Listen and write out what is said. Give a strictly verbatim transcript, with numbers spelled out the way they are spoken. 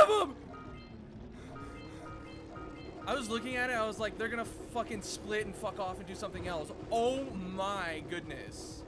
have him! I was looking at it, I was like, they're gonna fucking split and fuck off and do something else. Oh my goodness.